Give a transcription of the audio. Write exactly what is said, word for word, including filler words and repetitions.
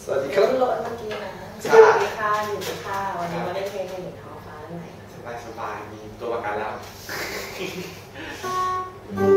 สวัสดีครับรถเมื่อกี้นะสวัสดีค่ะอยู่ที่ค่ะวันนี้มาเล่นเพลงในหนึ่งท้องฟ้าหน่อยสบายสบายมีตัวประกันแล้ว